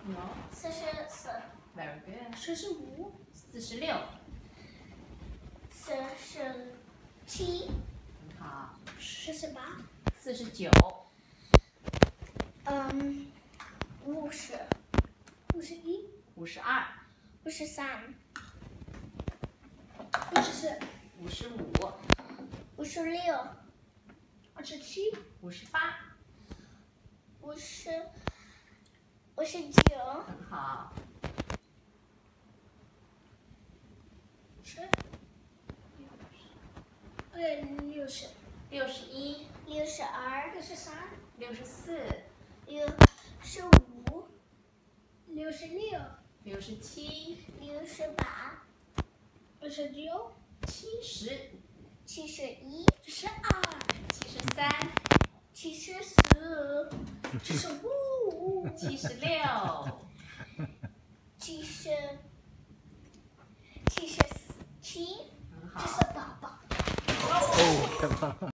No. 44。 Very good. 45。 46。 47。 很好。 48。 49。 50。 51。 52。 53。 54。 55。 56。 27。 58。 59。 很好。 60。 61。 62。 63。 64。 65。 66。 67。 68。 69。 70。 71。 72。 73。 74。 75。 76。 77。 很好。 78。